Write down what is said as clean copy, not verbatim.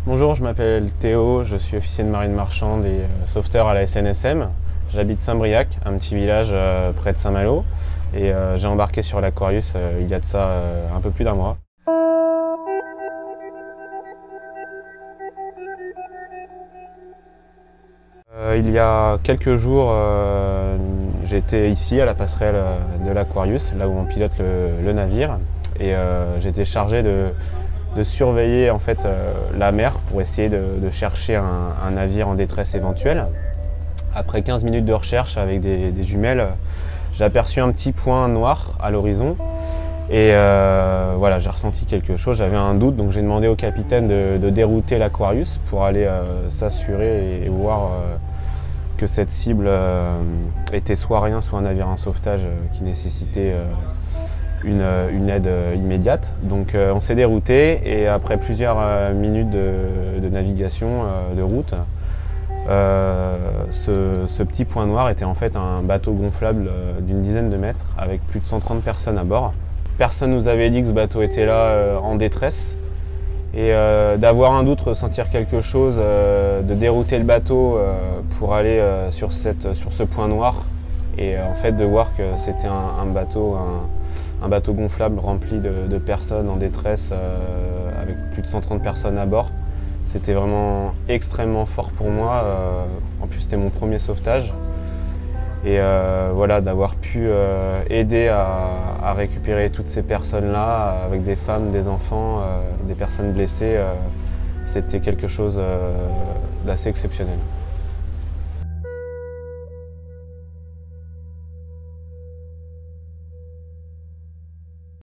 Bonjour, je m'appelle Théo, je suis officier de marine marchande et sauveteur à la SNSM. J'habite Saint-Briac, un petit village près de Saint-Malo, et j'ai embarqué sur l'Aquarius il y a de ça un peu plus d'un mois. Il y a quelques jours, j'étais ici à la passerelle de l'Aquarius, là où on pilote le navire, et j'étais chargé de surveiller en fait, la mer pour essayer de chercher un navire en détresse éventuelle. Après 15 minutes de recherche avec des jumelles, j'ai aperçu un petit point noir à l'horizon et voilà, j'ai ressenti quelque chose, j'avais un doute, donc j'ai demandé au capitaine de dérouter l'Aquarius pour aller s'assurer et voir que cette cible était soit rien, soit un navire en sauvetage qui nécessitait une aide immédiate. Donc on s'est dérouté et après plusieurs minutes de navigation, de route, ce petit point noir était en fait un bateau gonflable d'une dizaine de mètres avec plus de 130 personnes à bord. Personne ne nous avait dit que ce bateau était là en détresse. Et d'avoir un doute, ressentir quelque chose, de dérouter le bateau pour aller sur ce point noir et en fait de voir que c'était un bateau gonflable rempli de personnes en détresse avec plus de 130 personnes à bord. C'était vraiment extrêmement fort pour moi. En plus, c'était mon premier sauvetage. Et voilà, d'avoir pu aider à récupérer toutes ces personnes-là, avec des femmes, des enfants, des personnes blessées, c'était quelque chose d'assez exceptionnel.